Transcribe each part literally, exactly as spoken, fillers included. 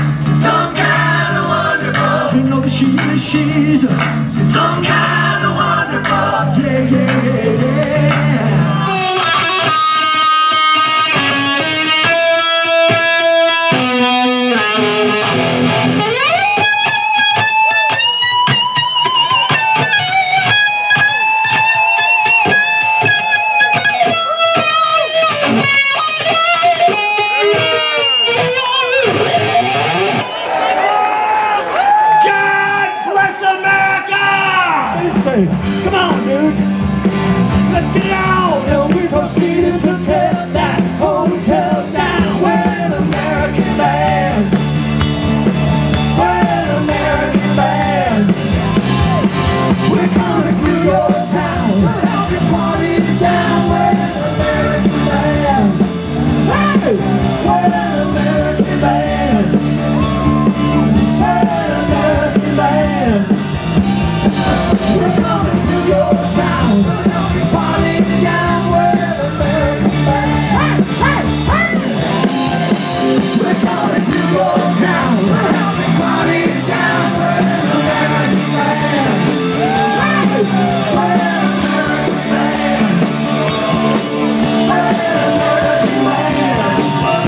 some kind of wonderful. You know she is, she's some kind of wonderful. Yeah, yeah, yeah, yeah. Come on, dudes. Let's get it on. And we proceeded to tear that hotel down. We're an American band. We're an American band. We're coming to your town. We'll help you party down. We're an American band. Hey! We're an American band. We're an American band. We're coming to your town. We'll help you party down. We're an American band. Hey, hey, hey. We're coming to your town. We'll help you party down. We're an American band. Hey, we're an American band. We're an American band.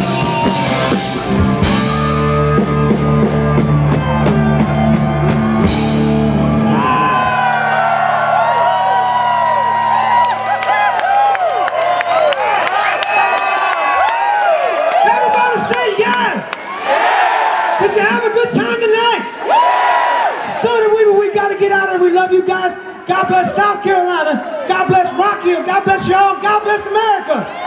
Did you have a good time tonight? So did we, but we got to get out of it. We love you guys. God bless South Carolina. God bless Rock Hill. God bless y'all. God bless America.